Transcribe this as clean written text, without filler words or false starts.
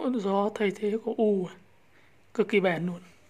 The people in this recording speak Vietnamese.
Gió thay thế có u cực kỳ bền luôn.